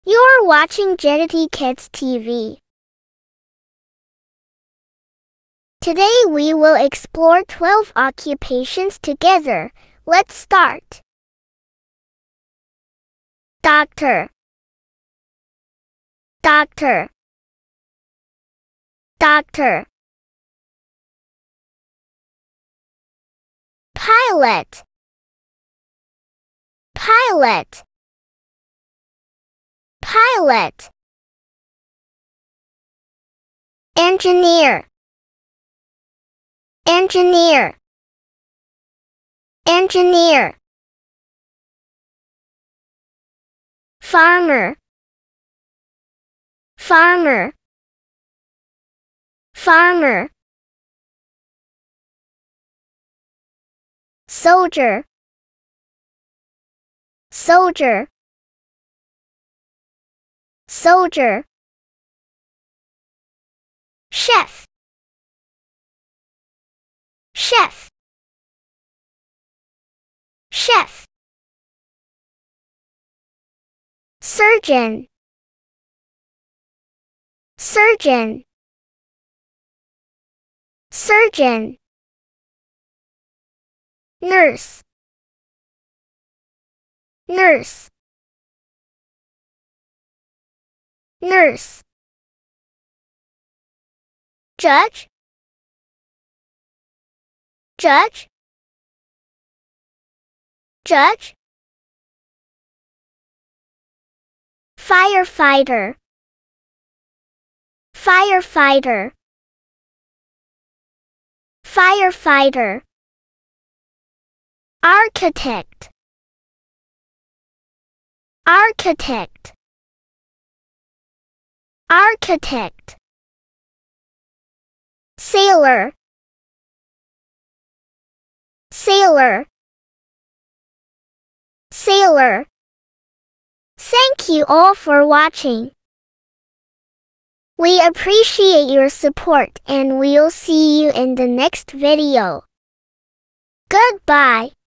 You're watching Genity Kids TV. Today we will explore 12 occupations together. Let's start. Doctor, doctor, doctor. Pilot, pilot, pilot. Engineer, engineer, engineer. Farmer, farmer, farmer. Soldier, soldier, soldier. Chef, chef, chef. Surgeon, surgeon, surgeon. Nurse, nurse, nurse. Judge, judge, judge. Firefighter, firefighter, firefighter. Architect, architect, architect. Sailor, sailor, sailor. Thank you all for watching. We appreciate your support and we'll see you in the next video. Goodbye.